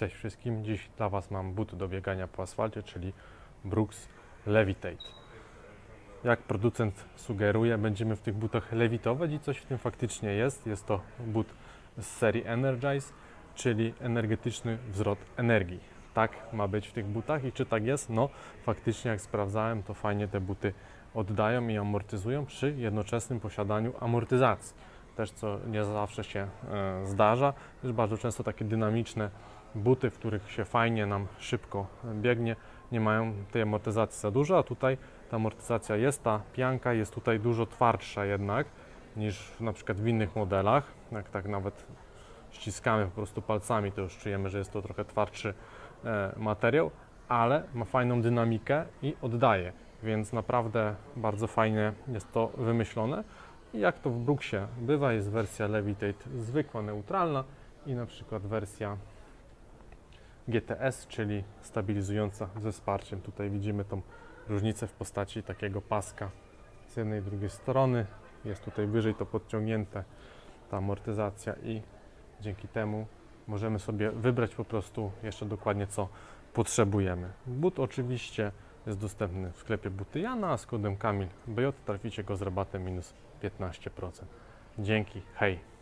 Cześć wszystkim, dziś dla Was mam but do biegania po asfalcie, czyli Brooks Levitate. Jak producent sugeruje, będziemy w tych butach lewitować i coś w tym faktycznie jest. Jest to but z serii Energize, czyli energetyczny wzrost energii. Tak ma być w tych butach i czy tak jest? No faktycznie jak sprawdzałem, to fajnie te buty oddają i amortyzują przy jednoczesnym posiadaniu amortyzacji. Też co nie zawsze się zdarza, też bardzo często takie dynamiczne buty, w których się fajnie nam szybko biegnie, nie mają tej amortyzacji za dużo, a tutaj ta amortyzacja jest, ta pianka jest tutaj dużo twardsza jednak niż na przykład w innych modelach. Jak tak nawet ściskamy po prostu palcami, to już czujemy, że jest to trochę twardszy materiał, ale ma fajną dynamikę i oddaje, więc naprawdę bardzo fajnie jest to wymyślone. I jak to w Brooksie bywa, jest wersja Levitate zwykła, neutralna i na przykład wersja GTS, czyli stabilizująca ze wsparciem. Tutaj widzimy tą różnicę w postaci takiego paska z jednej i drugiej strony. Jest tutaj wyżej to podciągnięte, ta amortyzacja i dzięki temu możemy sobie wybrać po prostu jeszcze dokładnie co potrzebujemy. But oczywiście jest dostępny w sklepie Buty Jana, a z kodem Kamil BJ traficie go z rabatem minus 15%. Dzięki, hej!